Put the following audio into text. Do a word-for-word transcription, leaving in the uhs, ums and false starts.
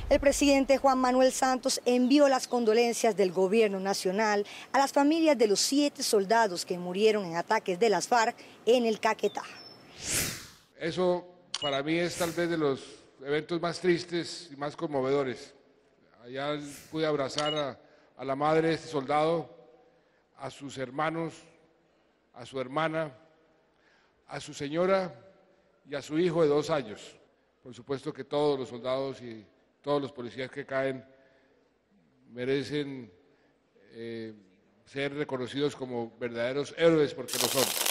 El presidente Juan Manuel Santos envió las condolencias del gobierno nacional a las familias de los siete soldados que murieron en ataques de las FARC en el Caquetá. Eso para mí es tal vez de los eventos más tristes y más conmovedores. Allá pude abrazar a, a la madre de este soldado, a sus hermanos, a su hermana, a su señora y a su hijo de dos años. Por supuesto que todos los soldados y todos los policías que caen merecen eh, ser reconocidos como verdaderos héroes porque lo son.